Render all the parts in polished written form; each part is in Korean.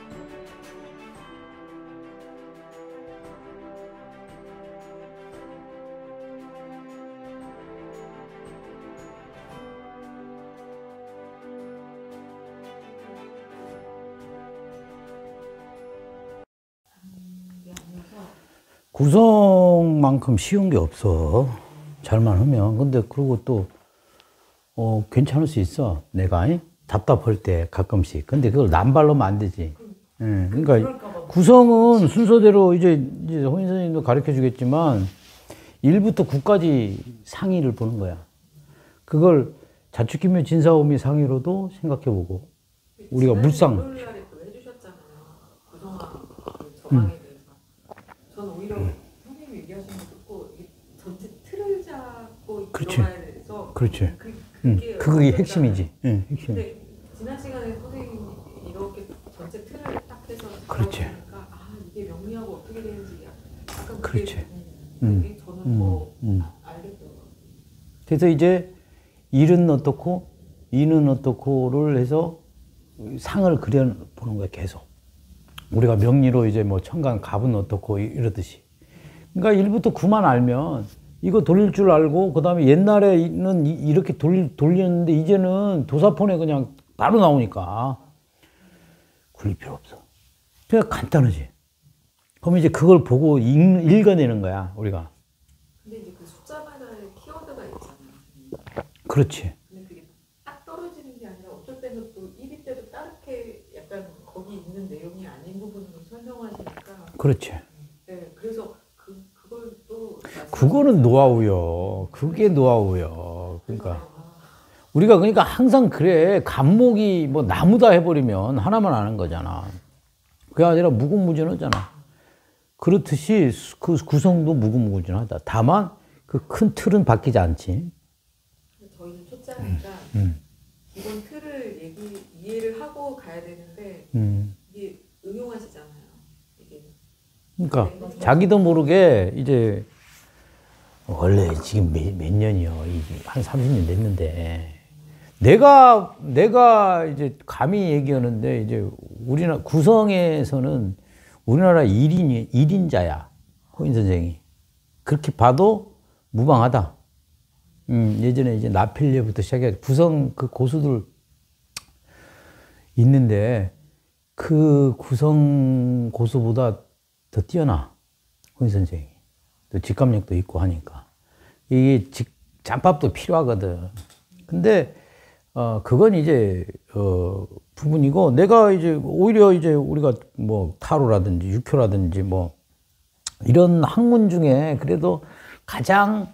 구성만큼 쉬운 게 없어. 잘만 하면. 근데 그리고 또 괜찮을 수 있어. 내가 답답할 때 가끔씩. 근데 그걸 남발로면 안 되지. 예, 그러니까 구성은 순서대로 이제 홍인 선생님도 가르쳐 주겠지만 1부터 9까지 상의를 보는 거야. 그걸 자축기묘 진사오미 상의로도 생각해 보고 우리가 물상 월요일날에 또 해주셨잖아요. 구성하고 정황에 대해서. 저는 오히려 선생님이 얘기하시는 거 듣고 전체 틀을 잡고 들어가야 돼서 그렇지. 그게 핵심이지. 응, 핵심. 근데 지난 시간에 선생님이 이렇게 전체 틀을 딱 해서 그렇지. 보니까 이게 명리하고 어떻게 되는지 약간 그렇지. 그게 저는 더 알겠더라고요. 그래서 이제 일은 어떻고 이는 어떻고를 해서 상을 그려보는 거야, 계속. 우리가 명리로 이제 뭐 천간 갑은 어떻고 이러듯이. 그러니까 1부터 9만 알면 이거 돌릴 줄 알고, 그 다음에 옛날에는 이렇게 돌렸는데 이제는 도사폰에 그냥 바로 나오니까 굴릴 필요 없어. 그냥 간단하지. 그럼 이제 그걸 보고 읽어내는 거야, 우리가. 근데 이제 그 숫자마다의 키워드가 있잖아요. 그렇지. 근데 그게 딱 떨어지는 게 아니라 어쩔 때는 또 1위 때도 다르게 약간 거기 있는 내용이 아닌 부분을 설명하시니까. 그렇지. 네, 그래서 그걸 또. 그거는 노하우요. 그게 노하우요. 그러니까. 우리가 그러니까 항상 그래. 간목이 뭐 나무다 해버리면 하나만 아는 거잖아. 그게 아니라 무궁무진하잖아. 그렇듯이 그 구성도 무궁무진하다. 다만 그 큰 틀은 바뀌지 않지. 저희는 초짜니까 기본 틀을 이해를 하고 가야 되는데 이게 응용하시잖아요. 이게. 그러니까 자기도 모르게 이제 원래 지금 몇 년이요? 한 30년 됐는데 내가 이제 감히 얘기하는데 이제 우리나라 구성에서는 우리나라 1인자야. 호인 선생이. 그렇게 봐도 무방하다. 예전에 이제 나필레부터 시작해 구성 그 고수들 있는데 그 구성 고수보다 더 뛰어나. 호인 선생이. 또 직감력도 있고 하니까. 이게 짬밥도 필요하거든. 근데 그건 이제 부분이고, 내가 이제 오히려 이제 우리가 뭐 타로라든지 육효라든지 뭐 이런 학문 중에 그래도 가장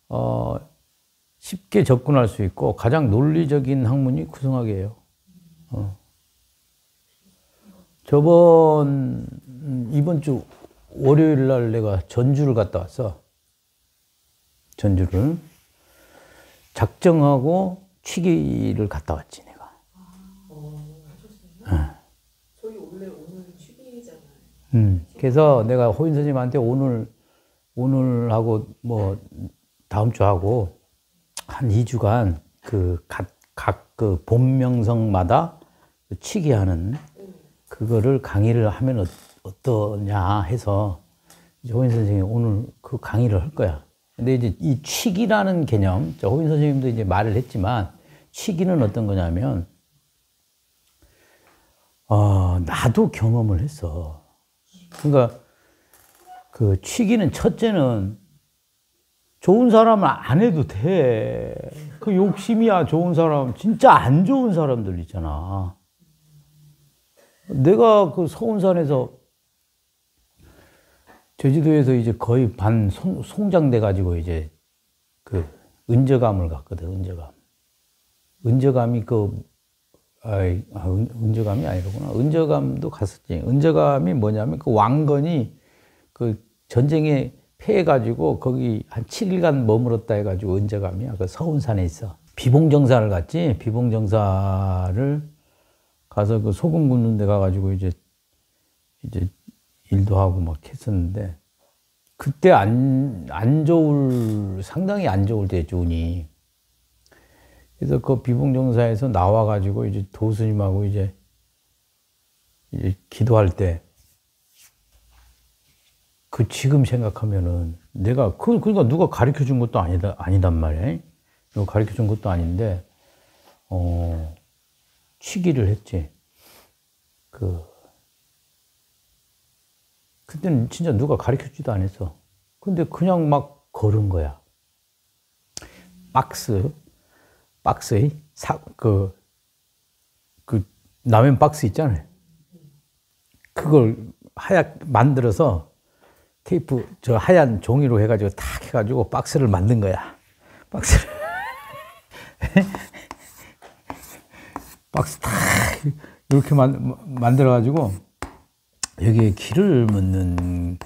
쉽게 접근할 수 있고 가장 논리적인 학문이 구성학이에요. 이번 주 월요일 날 내가 전주를 갔다 왔어. 전주를 작정하고 취기를 갔다 왔지, 내가. 하셨어요? 저희 원래 오늘 취기잖아요. 그래서 내가 호인 선생님한테 오늘하고 뭐 다음 주 하고 한 2주간 각 그 본명성마다 취기하는 그거를 강의를 하면 어떠냐 해서 호인 선생님이 오늘 그 강의를 할 거야. 근데 이제 이 취기라는 개념, 호인 선생님도 이제 말을 했지만, 취기는 어떤 거냐면, 나도 경험을 했어. 그러니까, 그 취기는 첫째는 좋은 사람은 안 해도 돼. 그 욕심이야, 좋은 사람. 진짜 안 좋은 사람들 있잖아. 내가 그 서운산에서 제주도에서 이제 거의 반 송장돼가지고 이제 그 은저감을 갔거든, 은저감. 은저감이 은저감이 아니로구나. 은저감도 갔었지. 은저감이 뭐냐면 그 왕건이 그 전쟁에 패해가지고 거기 한 7일간 머물렀다 해가지고 은저감이야. 그 서운산에 있어. 비봉정사를 갔지. 비봉정사를 가서 그 소금 굽는 데 가가지고 이제 일도 하고 막 했었는데, 그때 상당히 안 좋을 때였죠, 운이. 그래서 그 비봉정사에서 나와가지고 이제 도스님하고 이제 기도할 때, 지금 생각하면은, 그러니까 누가 가르쳐 준 것도 아니단 말이야. 누가 가르쳐 준 것도 아닌데, 취기를 했지. 그때는 진짜 누가 가르쳐 주지도 않았어. 근데 그냥 막 걸은 거야. 박스에, 라면 박스 있잖아요. 그걸 만들어서 테이프, 하얀 종이로 해가지고 탁 해가지고 박스를 만든 거야. 박스를. 박스 탁, 이렇게 만들어가지고, 여기에 길을 묻는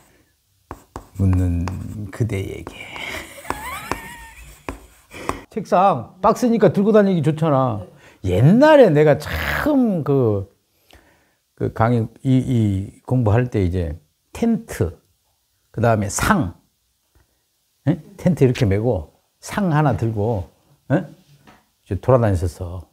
그대에게. 책상, 박스니까 들고 다니기 좋잖아. 옛날에 내가 참 강의, 공부할 때 이제 텐트, 그 다음에 상, 텐트 이렇게 메고 상 하나 들고, 돌아다녔었어.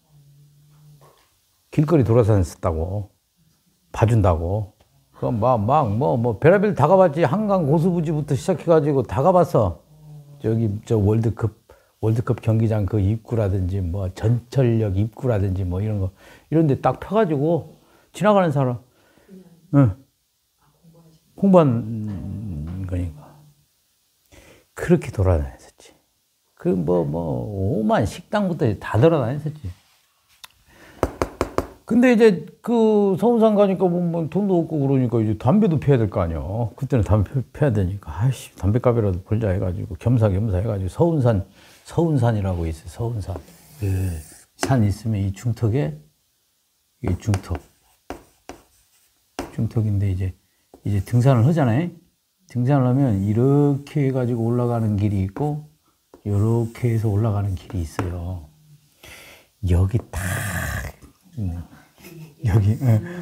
길거리 돌아다녔었다고. 봐준다고. 그럼 별의별 다 가봤지. 한강 고수부지부터 시작해가지고 다 가봤어. 월드컵 경기장 그 입구라든지, 전철역 입구라든지, 이런 거. 이런 데 딱 펴가지고 지나가는 사람. 응. 공부한 거니까. 그렇게 돌아다녔었지. 오만 식당부터 다 돌아다녔었지. 근데 이제 서운산 가니까 돈도 없고 그러니까 이제 담배도 피워야 될 거 아니야. 그때는 담배 피워야 되니까. 아이씨, 담배값이라도 벌자 해가지고 겸사겸사 해가지고 서운산이라고 있어요. 서운산. 산 있으면 이 중턱에, 이게 중턱인데 이제 등산을 하잖아요. 등산을 하면 이렇게 해가지고 올라가는 길이 있고, 이렇게 해서 올라가는 길이 있어요. 여기 딱, 여기,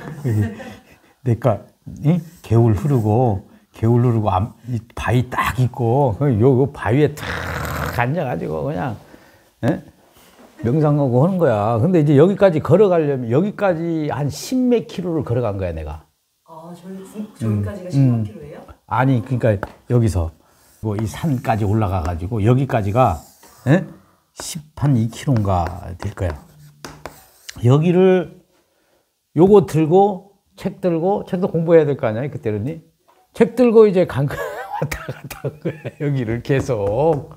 내가, 개울 흐르고, 이 바위 딱 있고, 요 바위에 탁 앉아가지고, 그냥, 명상하고 하는 거야. 근데 이제 여기까지 걸어가려면, 여기까지 한 10몇 킬로를 걸어간 거야, 내가. 아, 저기까지가 10만 킬로예요? 아니, 그러니까 여기서, 이 산까지 올라가가지고, 여기까지가, 10한 2킬로인가 될 거야. 여기를 요거 들고 책도 공부해야 될 거 아니야 그때는. 책 들고 이제 왔다 갔다 한 거야. 여기를 계속.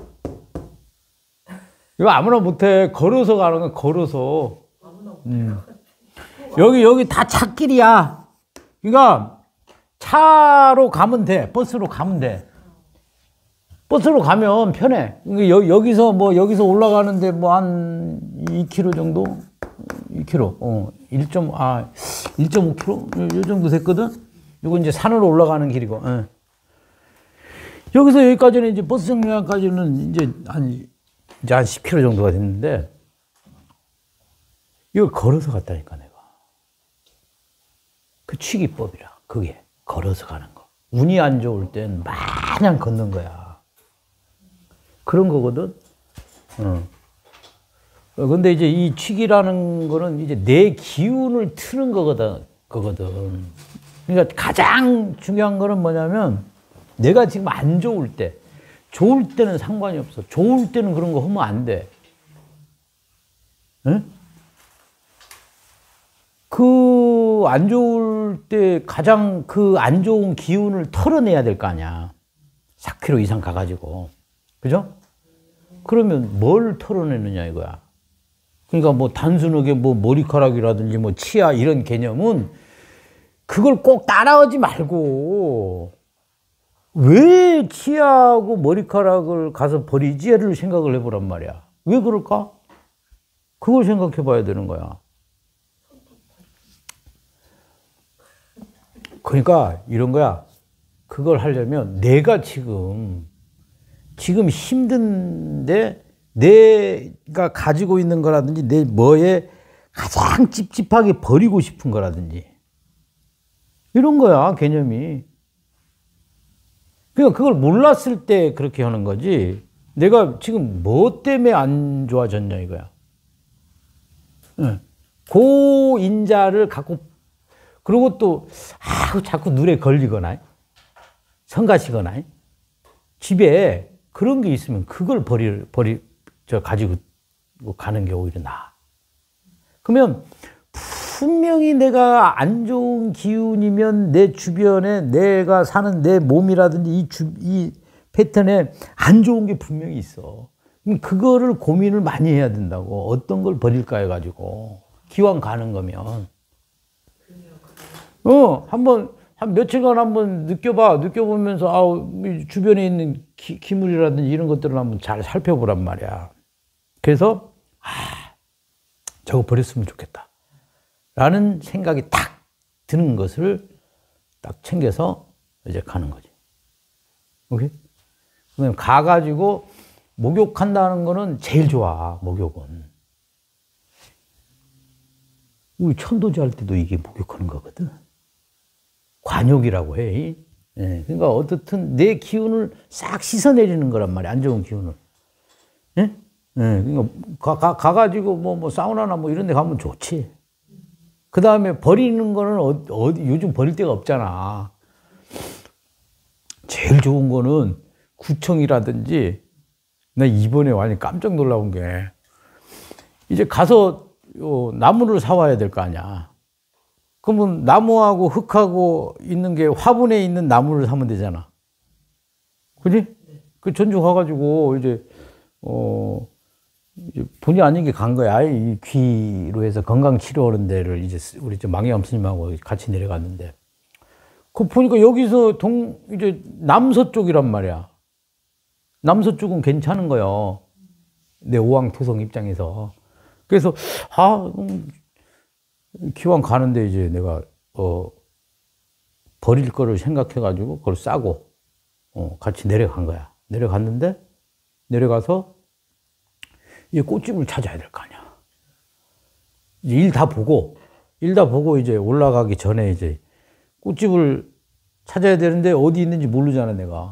이거 아무나 못해. 걸어서 가는 거야. 걸어서. 아무나 못해. 여기 다 찻길이야. 그러니까 차로 가면 돼. 버스로 가면 돼. 버스로 가면 편해. 여기서 올라가는데 한 2km 정도? 2km, 1.5km? 요 정도 됐거든? 이거 이제 산으로 올라가는 길이고, 여기서 여기까지는 이제 버스 정류장까지는 이제 한 10km 정도가 됐는데, 이걸 걸어서 갔다니까, 내가. 그 취기법이라, 그게. 걸어서 가는 거. 운이 안 좋을 땐 마냥 걷는 거야. 그런 거거든? 근데 이제 이 취기라는 거는 이제 내 기운을 트는 거거든. 그러니까 가장 중요한 거는 뭐냐면 내가 지금 안 좋을 때, 좋을 때는 상관이 없어. 좋을 때는 그런 거 하면 안 돼. 응? 안 좋을 때 가장 안 좋은 기운을 털어내야 될 거 아니야. 4km 이상 가가지고. 그죠? 그러면 뭘 털어내느냐 이거야. 그러니까 단순하게 머리카락이라든지 치아 이런 개념은 그걸 꼭 따라하지 말고 왜 치아하고 머리카락을 가서 버리지를 생각을 해보란 말이야. 왜 그럴까? 그걸 생각해 봐야 되는 거야. 그러니까 이런 거야. 그걸 하려면 내가 지금 힘든데 내가 가지고 있는 거라든지 내 뭐에 가장 찝찝하게 버리고 싶은 거라든지 이런 거야, 개념이. 그러니까 그걸 몰랐을 때 그렇게 하는 거지. 내가 지금 뭐 때문에 안 좋아졌냐 이거야. 고인자를 갖고 그리고 또 자꾸 눈에 걸리거나 성가시거나 집에 그런 게 있으면 그걸 가지고 가는 게 오히려 나아. 그러면 분명히 내가 안 좋은 기운이면 내 주변에 내가 사는 내 몸이라든지 이 패턴에 안 좋은 게 분명히 있어. 그럼 그거를 고민을 많이 해야 된다고. 어떤 걸 버릴까 해가지고. 기왕 가는 거면. 한 며칠간 한번 느껴보면서, 주변에 있는 기물이라든지 이런 것들을 한번 잘 살펴보란 말이야. 그래서, 저거 버렸으면 좋겠다. 라는 생각이 딱 드는 것을 딱 챙겨서 이제 가는 거지. 오케이? 그럼 가가지고 목욕한다는 거는 제일 좋아, 목욕은. 우리 천도제 할 때도 이게 목욕하는 거거든. 관욕이라고 해. 예, 그러니까 어떻든 내 기운을 싹 씻어내리는 거란 말이야, 안 좋은 기운을. 예? 예, 그러니까 가가지고 뭐 사우나나 뭐 이런 데 가면 좋지. 그 다음에 버리는 거는 요즘 버릴 데가 없잖아. 제일 좋은 거는 구청이라든지, 나 이번에 완전 깜짝 놀라운 게, 이제 가서 나무를 사와야 될 거 아니야. 그러면 나무하고 흙하고 있는 게 화분에 있는 나무를 사면 되잖아. 그지? 그 전주 가가지고 이제 본의 아니게 간 거야. 이 귀로 해서 건강치료하는 데를 이제 우리 망해암 스님하고 같이 내려갔는데, 그 보니까 여기서 이제 남서쪽이란 말이야. 남서쪽은 괜찮은 거요. 내 오왕토성 입장에서. 그래서, 기왕 가는데 이제 내가, 버릴 거를 생각해가지고 그걸 싸고, 같이 내려간 거야. 내려갔는데, 내려가서 이 꽃집을 찾아야 될 거 아니야. 일 다 보고 이제 올라가기 전에 이제 꽃집을 찾아야 되는데 어디 있는지 모르잖아, 내가.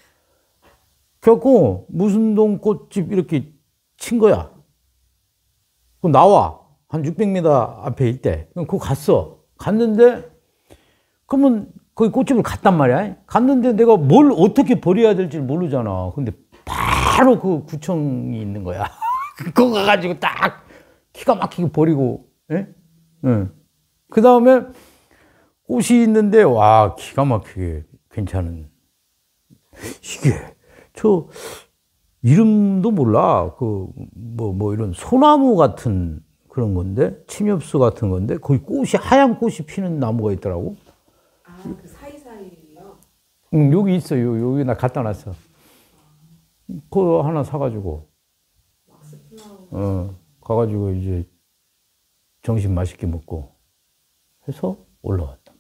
그래갖고 무슨 동 꽃집 이렇게 친 거야. 그럼 나와. 한 600m 앞에 있대. 그럼 그거 갔는데, 그러면 거기 꽃집을 갔단 말이야. 갔는데 내가 뭘 어떻게 버려야 될지 모르잖아. 근데 바로 그 구청이 있는 거야. 그거 가가지고 딱 기가 막히게 버리고, 예? 그 다음에 꽃이 있는데, 와, 기가 막히게 괜찮은. 이게, 이름도 몰라. 이런 소나무 같은 그런 건데, 침엽수 같은 건데, 거기 하얀 꽃이 피는 나무가 있더라고. 그 사이사이요? 여기 있어요. 여기 나 갖다 놨어. 그거 하나 사가지고. 가가지고 이제 점심 맛있게 먹고 해서 올라왔단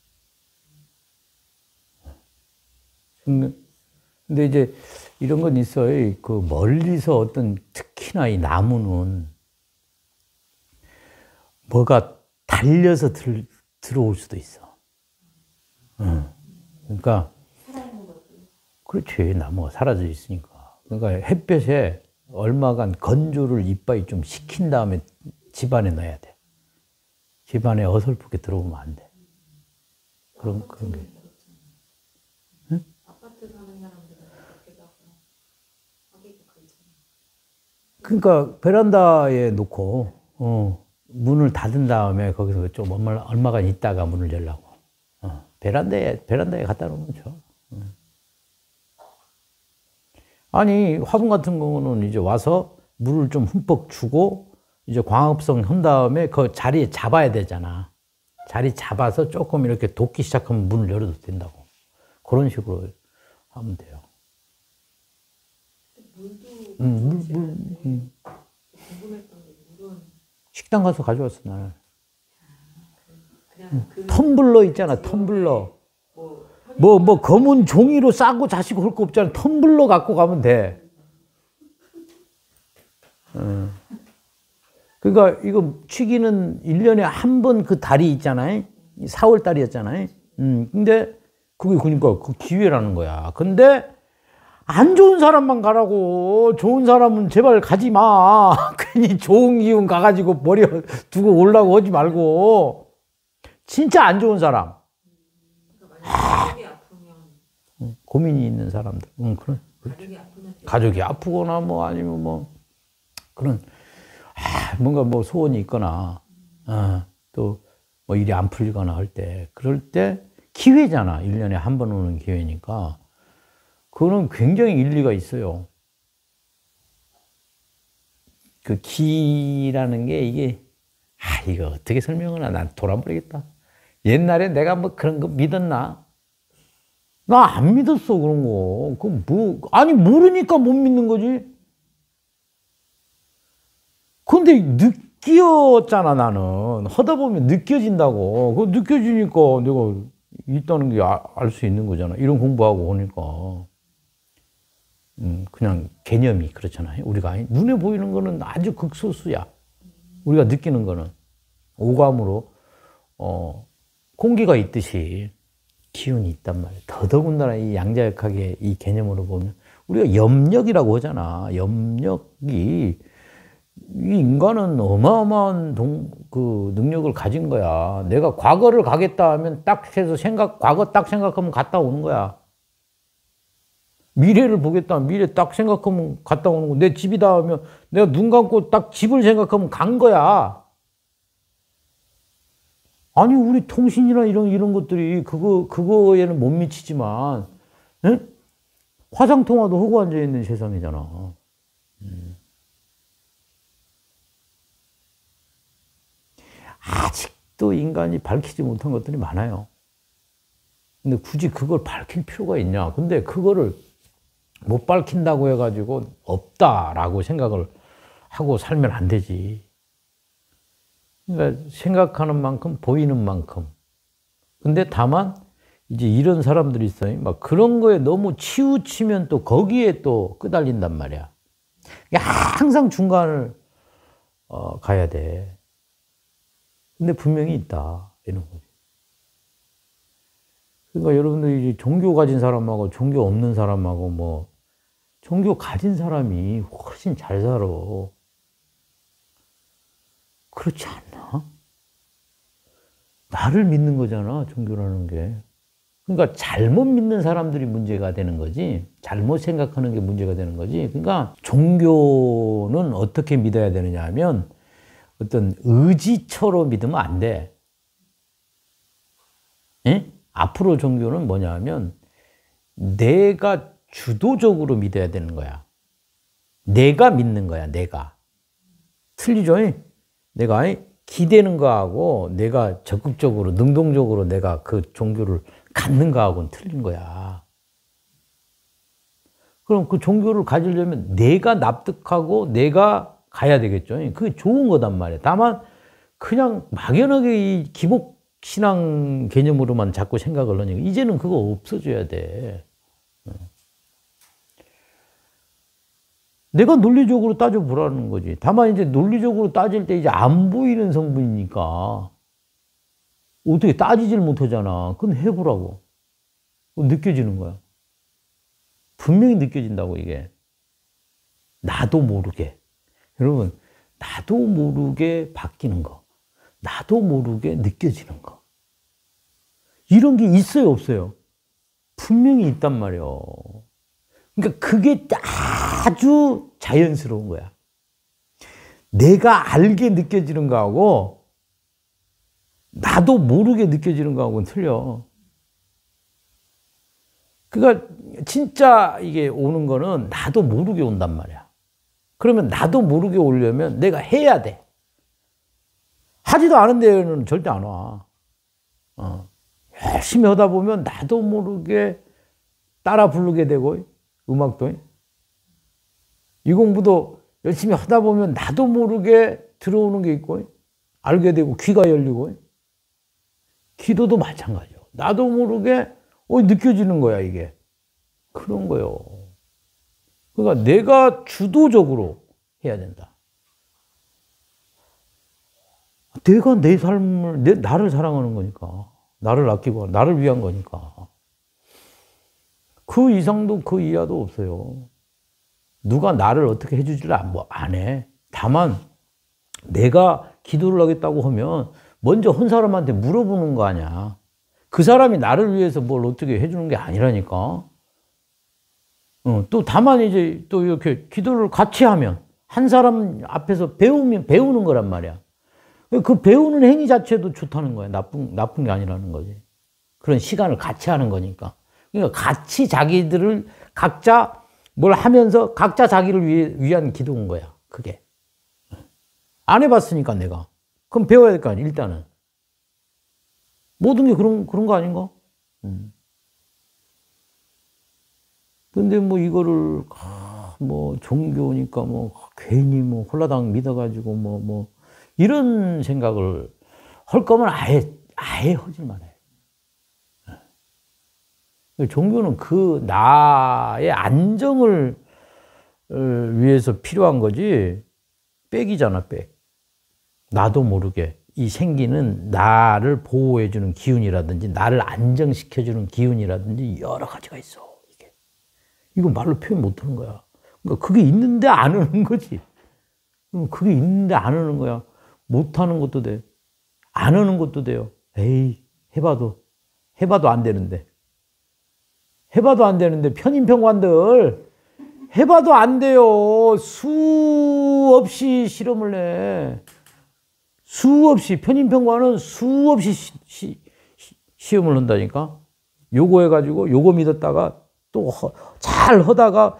말이야. 근데 이제 이런 건 있어요. 그 멀리서 어떤 특히나 이 나무는 뭐가 달려서 들어올 수도 있어. 그러니까 그렇지. 나무가 사라져 있으니까. 그러니까 햇볕에 얼마간 건조를 이빠이 좀 식힌 다음에 집안에 넣어야 돼. 집안에 어설프게 들어오면 안 돼. 그런 게. 응? 아파트 사는 사람들은 밖에다가 하기가 그렇잖아. 그러니까 베란다에 놓고 문을 닫은 다음에 거기서 좀 얼마간 있다가 문을 열라고. 베란다에 갖다 놓으면 좋아. 아니, 화분 같은 경우는 이제 와서 물을 좀 흠뻑 주고, 이제 광합성 한 다음에 그 자리에 잡아야 되잖아. 자리 잡아서 조금 이렇게 돋기 시작하면 문을 열어도 된다고. 그런 식으로 하면 돼요. 물도 궁금했던 게 물은 식당 가서 가져왔어, 나는. 그냥 텀블러 있잖아, 텀블러. 뭐 검은 종이로 싸고 자시고 할 거 없잖아. 텀블러 갖고 가면 돼. 그러니까 이거 취기는 1년에 한 번 그 달이 있잖아요. 4월 달이었잖아요. 근데 그게 그러니까 그 기회라는 거야. 근데 안 좋은 사람만 가라고. 좋은 사람은 제발 가지 마. 괜히 좋은 기운 가가지고 두고 오려고 하지 말고. 진짜 안 좋은 사람. 그러니까 만약에 가족이 아프면 고민이 있는 사람들. 그런. 가족이 아프면 가족이 아프거나 뭐 아니면 뭐 그런 뭔가 뭐 소원이 있거나 또 뭐 일이 안 풀리거나 할 때 그럴 때 기회잖아. 1년에 한 번 오는 기회니까 그거는 굉장히 일리가 있어요. 그 기라는 게 이게 이거 어떻게 설명을 하나 난 돌아버리겠다. 옛날에 내가 뭐 그런 거 믿었나? 나 안 믿었어 그런 거. 그 뭐 아니 모르니까 못 믿는 거지. 근데 느꼈잖아 나는. 하다 보면 느껴진다고. 그 느껴지니까 내가 있다는 게 알 수 있는 거잖아. 이런 공부하고 오니까. 그냥 개념이 그렇잖아요. 우리가 눈에 보이는 거는 아주 극소수야. 우리가 느끼는 거는 오감으로 공기가 있듯이 기운이 있단 말이에요. 더더군다나 이 양자역학의 이 개념으로 보면 우리가 염력이라고 하잖아. 염력이 이 인간은 어마어마한 그 능력을 가진 거야. 내가 과거를 가겠다 하면 딱 해서 과거 딱 생각하면 갔다 오는 거야. 미래를 보겠다 하면 미래 딱 생각하면 갔다 오는 거. 내 집이다 하면 내가 눈 감고 딱 집을 생각하면 간 거야. 아니, 우리 통신이나 이런 것들이 그거에는 못 미치지만, 에? 화상통화도 하고 앉아있는 세상이잖아. 아직도 인간이 밝히지 못한 것들이 많아요. 근데 굳이 그걸 밝힐 필요가 있냐? 근데 그거를 못 밝힌다고 해가지고 없다라고 생각을 하고 살면 안 되지. 그러니까 생각하는 만큼 보이는 만큼. 근데 다만 이제 이런 사람들이 있어요. 막 그런 거에 너무 치우치면 또 거기에 또 끄달린단 말이야. 항상 중간을 가야 돼. 근데 분명히 있다 이런 거지. 그러니까 여러분들이 종교 가진 사람하고 종교 없는 사람하고 뭐 종교 가진 사람이 훨씬 잘 살아. 그렇지 않나? 나를 믿는 거잖아, 종교라는 게. 그러니까 잘못 믿는 사람들이 문제가 되는 거지, 잘못 생각하는 게 문제가 되는 거지. 그러니까 종교는 어떻게 믿어야 되느냐 하면 어떤 의지처로 믿으면 안 돼. 예? 앞으로 종교는 뭐냐 하면 내가 주도적으로 믿어야 되는 거야. 내가 믿는 거야, 내가. 틀리죠? 내가 기대는 거하고 내가 적극적으로, 능동적으로 내가 그 종교를 갖는 거하고는 틀린 거야. 그럼 그 종교를 가지려면 내가 납득하고 내가 가야 되겠죠. 그게 좋은 거단 말이야. 다만 그냥 막연하게 이 기복신앙 개념으로만 자꾸 생각을 하니까 이제는 그거 없어져야 돼. 내가 논리적으로 따져보라는 거지. 다만 이제 논리적으로 따질 때 이제 안 보이는 성분이니까 어떻게 따지질 못하잖아. 그건 해보라고. 느껴지는 거야. 분명히 느껴진다고 이게. 나도 모르게. 여러분, 나도 모르게 바뀌는 거. 나도 모르게 느껴지는 거. 이런 게 있어요, 없어요? 분명히 있단 말이에요. 그러니까 그게 아주 자연스러운 거야. 내가 알게 느껴지는 거하고 나도 모르게 느껴지는 거하고는 틀려. 그러니까 진짜 이게 오는 거는 나도 모르게 온단 말이야. 그러면 나도 모르게 오려면 내가 해야 돼. 하지도 않은 데는 절대 안 와. 열심히 하다 보면 나도 모르게 따라 부르게 되고, 음악도 이 공부도 열심히 하다 보면 나도 모르게 들어오는 게 있고, 알게 되고, 귀가 열리고, 기도도 마찬가지요. 나도 모르게 느껴지는 거야, 이게. 그런 거요. 그러니까 내가 주도적으로 해야 된다. 내가 내 삶을, 나를 사랑하는 거니까. 나를 아끼고, 나를 위한 거니까. 그 이상도 그 이하도 없어요. 누가 나를 어떻게 해주지를 안 해. 다만 내가 기도를 하겠다고 하면 먼저 혼 사람한테 물어보는 거 아니야. 그 사람이 나를 위해서 뭘 어떻게 해주는 게 아니라니까. 또 다만 이제 또 이렇게 기도를 같이 하면 한 사람 앞에서 배우는 거란 말이야. 그 배우는 행위 자체도 좋다는 거야. 나쁜 게 아니라는 거지. 그런 시간을 같이 하는 거니까. 그러니까 같이 자기들을 각자 뭘 하면서 각자 자기를 위한 기도인 거야. 그게. 안 해봤으니까 내가. 그럼 배워야 될 거 아니야, 일단은. 모든 게 그런 거 아닌가? 근데 뭐 이거를, 뭐 종교니까 뭐 괜히 뭐 홀라당 믿어가지고 뭐 이런 생각을 할 거면 아예 하지 말아요. 종교는 그 나의 안정을 위해서 필요한 거지, 백이잖아, 백. 나도 모르게 이 생기는 나를 보호해주는 기운이라든지 나를 안정시켜주는 기운이라든지 여러 가지가 있어. 이거 말로 표현 못하는 거야. 그러니까 그게 있는데 안 하는 거지. 그게 있는데 안 하는 거야. 못하는 것도 돼. 안 하는 것도 돼요. 에이, 해봐도 안 되는데. 해봐도 안 되는데 편인평관들 해봐도 안 돼요. 수없이 실험을 해. 수없이 편인평관은 수없이 시험을 한다니까. 요거 해가지고 요거 믿었다가 또 잘 하다가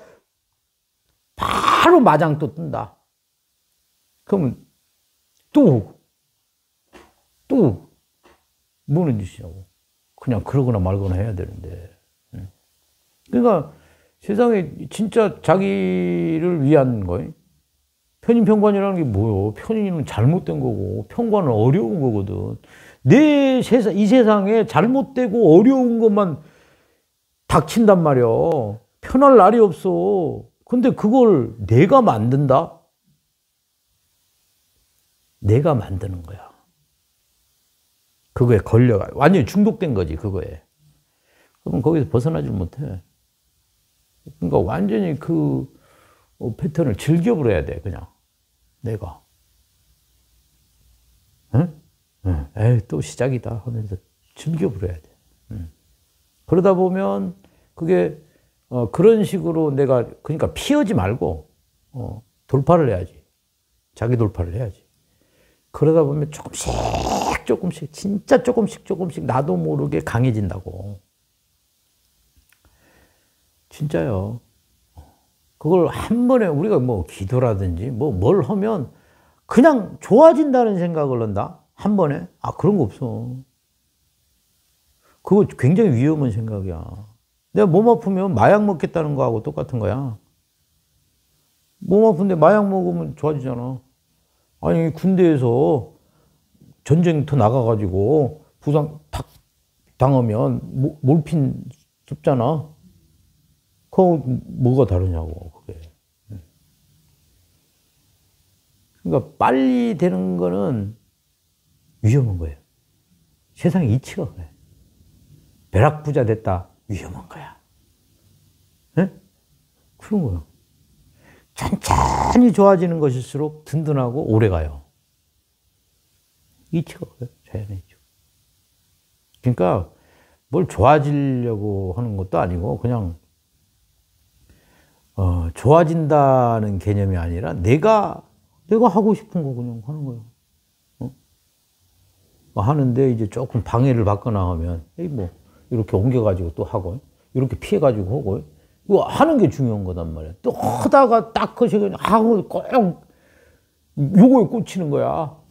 바로 마장 또 뜬다. 그러면 또 뭐는 짓이냐고. 그냥 그러거나 말거나 해야 되는데. 그러니까 세상에 진짜 자기를 위한 거예요. 편인평관이라는 게 뭐예요? 편인은 잘못된 거고 평관은 어려운 거거든. 이 세상에 잘못되고 어려운 것만 닥친단 말이야. 편할 날이 없어. 근데 그걸 내가 만든다? 내가 만드는 거야. 그거에 걸려가. 완전히 중독된 거지, 그거에. 그러면 거기서 벗어나질 못해. 그러니까 완전히 그 패턴을 즐겨버려야 돼, 그냥. 내가. 응? 에이, 또 시작이다 하면서 즐겨버려야 돼. 그러다 보면 그게 그런 식으로 내가 그러니까 피하지 말고 돌파를 해야지. 자기 돌파를 해야지. 그러다 보면 조금씩 진짜 조금씩 나도 모르게 강해진다고. 진짜요. 그걸 한 번에 우리가 뭐 기도라든지 뭘 하면 그냥 좋아진다는 생각을 한다. 한 번에. 그런 거 없어. 그거 굉장히 위험한 생각이야. 내가 몸 아프면 마약 먹겠다는 거하고 똑같은 거야. 몸 아픈데 마약 먹으면 좋아지잖아. 아니, 군대에서 전쟁터 나가가지고 부상 탁 당하면 몰핀 씹잖아. 그거 뭐가 다르냐고, 그게. 그러니까 빨리 되는 거는 위험한 거예요. 세상에 이치가 그래. 벼락부자 됐다. 위험한 거야. 네? 그런 거야. 천천히 좋아지는 것일수록 든든하고 오래 가요. 이치가 그래. 자연의 이치. 그러니까 뭘 좋아지려고 하는 것도 아니고 그냥 좋아진다는 개념이 아니라 내가 하고 싶은 거 그냥 하는 거예요. 하는데 이제 조금 방해를 받거나 하면 뭐 이렇게 옮겨가지고 또 하고 이렇게 피해가지고 하고 이거 하는 게 중요한 거단 말이야. 또 하다가 딱 하시고 하고 꼭 요거에 꽂히는 거야.